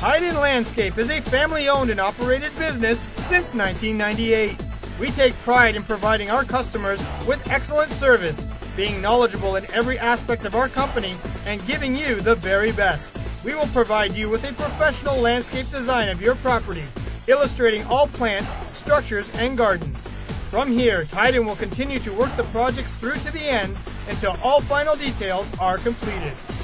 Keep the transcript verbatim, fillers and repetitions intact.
Tydan Landscape is a family-owned and operated business since nineteen ninety-eight. We take pride in providing our customers with excellent service, being knowledgeable in every aspect of our company, and giving you the very best. We will provide you with a professional landscape design of your property, illustrating all plants, structures, and gardens. From here, Tydan will continue to work the projects through to the end until all final details are completed.